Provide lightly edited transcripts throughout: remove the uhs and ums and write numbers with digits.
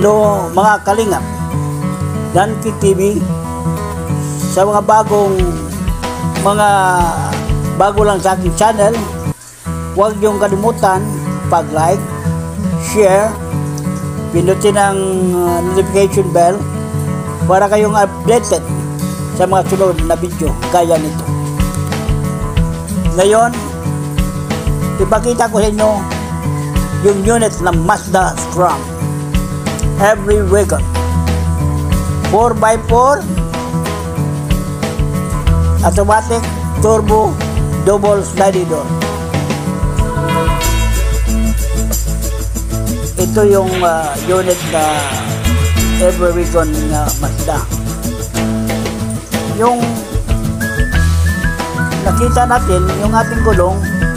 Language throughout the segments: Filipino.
Hello mga kalingap, Danki TV. Sa mga bago lang sa aking channel, huwag niyong kalimutan pag-like, share, pindutin ang notification bell para kayong updated sa mga sunod na video gaya nito. Ngayon, ipakita ko sa inyo yung unit ng Mazda Scrum every wagon 4x4 automatic turbo double sliding door. Ito yung unit na every wagon na Mazda. Yung nakita natin yung ating gulong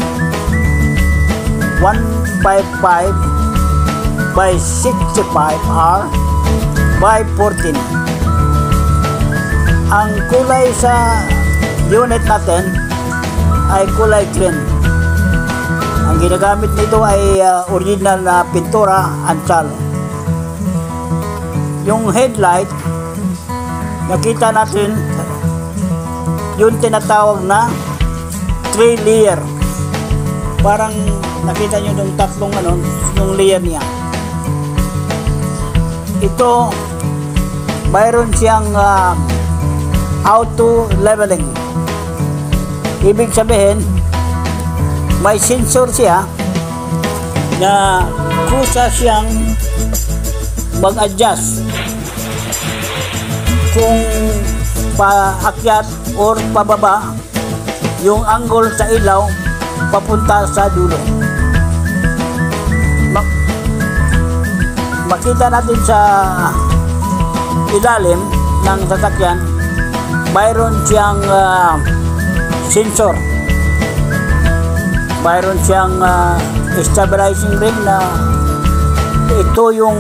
155 by 65R by 14. Ang kulay sa unit natin ay kulay green. Ang ginagamit nito ay original na pintura Ansal. Yung headlight nakita natin yung tinatawag na 3 layer. Parang nakita nyo yung tatlong yung layer niya. Ito, mayroon siyang auto leveling. Ibig sabihin, may sensor siya na kusa siyang mag-adjust kung paakyat or pababa yung angle sa ilaw papunta sa dulo. Makita natin sa ilalim ng sasakyan, mayroon siyang sensor, mayroon siyang stabilizing ring na ito yung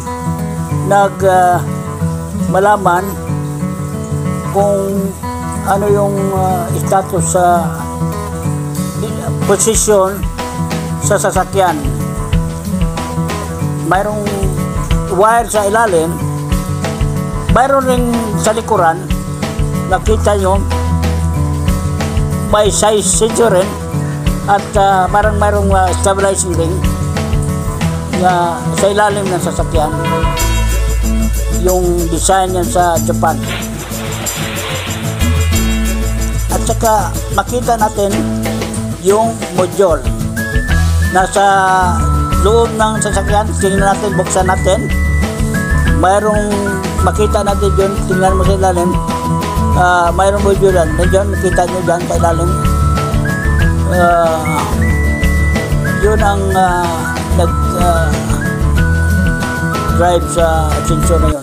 malaman kung ano yung status sa posisyon sa sasakyan. Mayroong wire sa ilalim, mayroon rin sa likuran. Nakita nyo may size sensor rin at parang mayroong stabilizing ring na sa ilalim ng sasakyan. Yung design yan sa Japan. At saka makita natin yung module nasa loob ng sasakyan. Tingnan natin, buksan natin, mayroong makita natin yun. Tingnan mo sa ilalim, mayroong module yan. Nandiyan, nakita nyo dyan sa ilalim. Yun ang drive sa sensor na yun.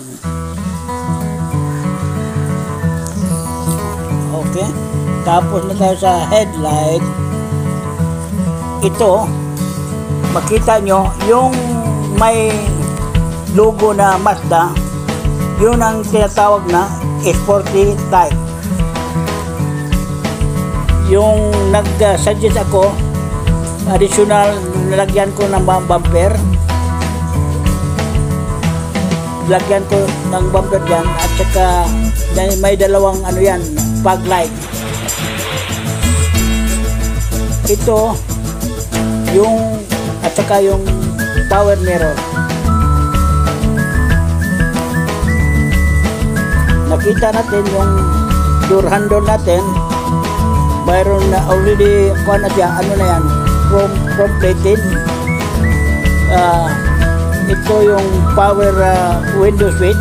Okay, tapos na tayo sa headlight. Ito, makita nyo yung may logo na Mazda, yun ang tinatawag na sporty type. Yung nag-suggest ako, additional nalagyan ko ng bumper, lagyan ko ng bumper dyan, at saka may dalawang yan, fog light. Ito yung at saka yung power mirror. Nakita natin yung door handle natin, mayroon na already yan, chrome plated. Ito yung power window switch.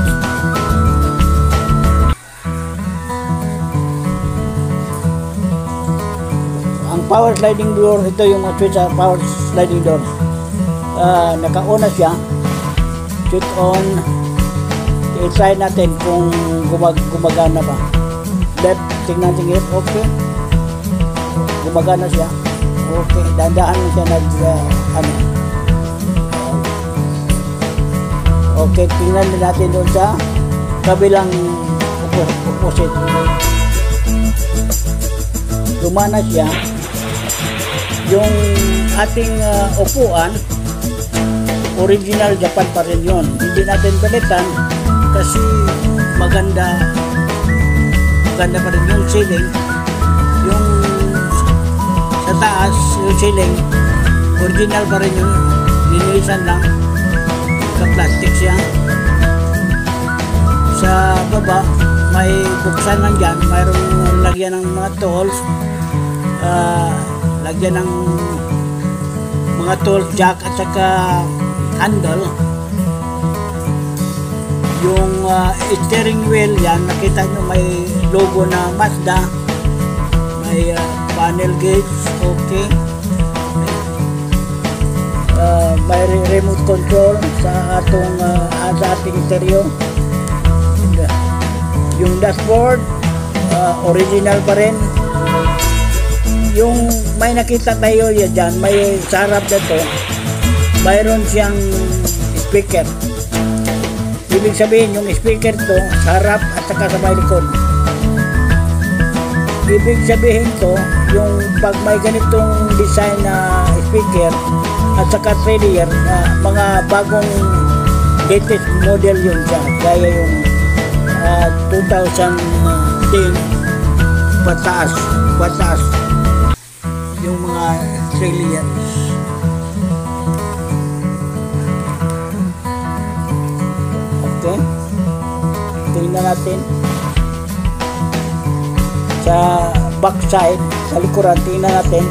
Ang power sliding door, ito yung switch sa power sliding door. Naka-on na siya. Switch on. I-try natin kung gumagana ba. Left, tingnan natin. Okay. Gumagana siya. Okay. Dahan-dahan siya okay, tingnan natin doon sa kabilang opposite. Gumana siya. Yung ating upuan original Japan pa rin yun. Hindi natin palitan kasi maganda pa rin yung ceiling. Yung sa taas, yung ceiling, original pa rin yun. Linilisan lang. Naka-plastic siya. Sa baba, may buksan lang dyan. Mayroong lagyan ng mga tools. Lagyan ng mga tools, jack at saka handle. Yung steering wheel yan, nakita nyo may logo na Mazda. May panel gauge, okay. May remote control sa ating stereo. Yung dashboard, original pa rin. Yung may nakita tayo dyan, may sarap dito, mayroon siyang speaker. Ibig sabihin yung speaker to sa harap at saka sa may likod. Ibig sabihin to, yung pag may ganitong design na speaker at saka trailer, mga bagong latest model yun siya, gaya yung 2010 pataas yung mga trailer. Okay, tingnan natin sa back side, sa likuran. Tingnan natin,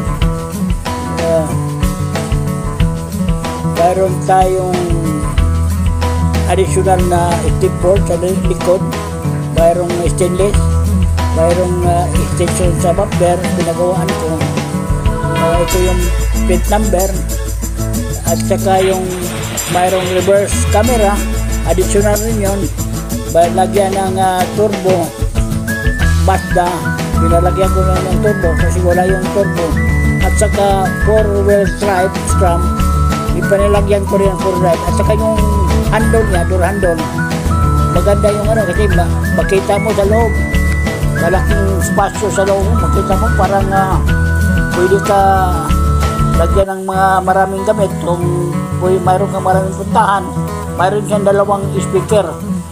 mayroon tayong additional na step board sa likod, mayroong stainless, mayroong extension sa bumper, pinagawaan ko. Ito yung plate number at saka yung mayroong reverse camera, additional rin yun. Lagyan ng turbo Mazda, pinalagyan ko lang ng turbo kasi wala yung turbo. At saka 4-wheel drive strum, ipanilagyan ko rin ang 4 drive. At saka yung handle niya, door handle, maganda yung kasi makita mo sa loob, malaking spasyo sa loob, makita mo parang pwede ka lagyan ng mga maraming gamit. Kung mayroon kang maraming puntahan, mayroon siyang 2 speaker.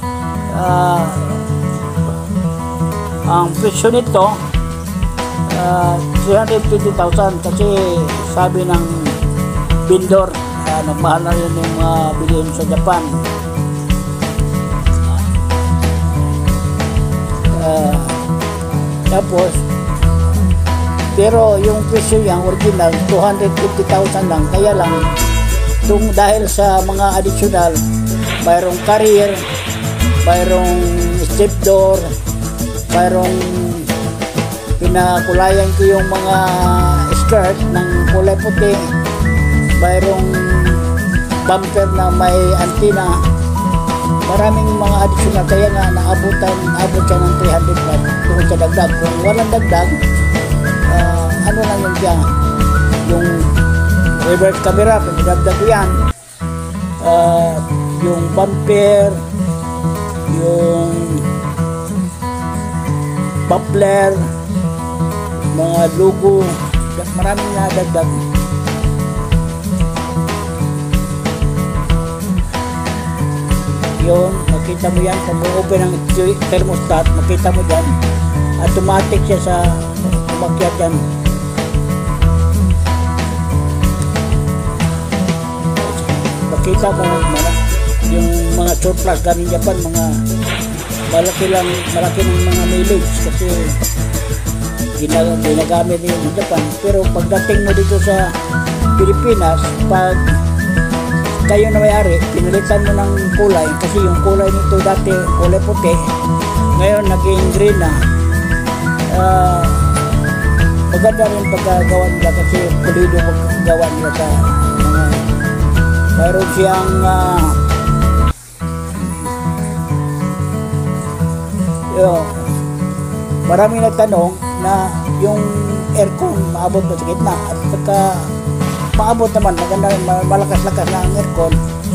Ang presyo nito 350,000 kasi sabi ng vendor nagmahal na yun yung bilihin sa Japan. Tapos pero yung presyo yung original 250,000 lang. Kaya lang dahil sa mga additional, mayroong carrier, mayroong step door, mayroong pinakulayan ko yung mga skirt ng kulay puti, mayroong bumper na may antenna, maraming mga additional. Kaya nga abot siya ng 300 tungkol sa dagdag. Kung walang dagdag, ano lang yun siya, yung reverse camera, pinadagdag ko yan, yung bumper, yung muffler, mga logo, maraming nadagdag. Yun, makita mo yan pag open ang thermostat, makita mo dyan, automatic siya sa umakyat yan. Makita mo yung mga surplus galing Japan, mga malaki ng mga mileage kasi ginagamit nyo ng Japan. Pero pagdating mo dito sa Pilipinas, pag kayo na may-ari, pinalitan mo ng kulay kasi yung kulay nito dati kulay puti, ngayon naging green na. Maganda rin pagkagawa nila kasi pulido pagkagawa nila sa mga mayroon siyang maraming nagtanong na yung aircon maabot ba sa gitna, at saka maabot naman, maganda, malakas-lakas na ang aircon.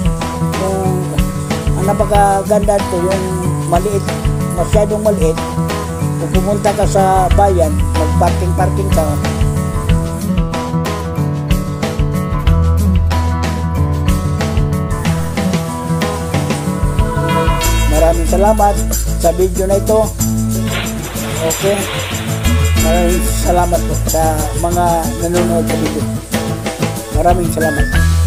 Ang napakaganda ito, yung maliit, masyadong maliit. Kung pumunta ka sa bayan, mag-parking ka, salamat sa video na ito. Okay. Maraming salamat po sa mga nanonood sa video. Maraming salamat.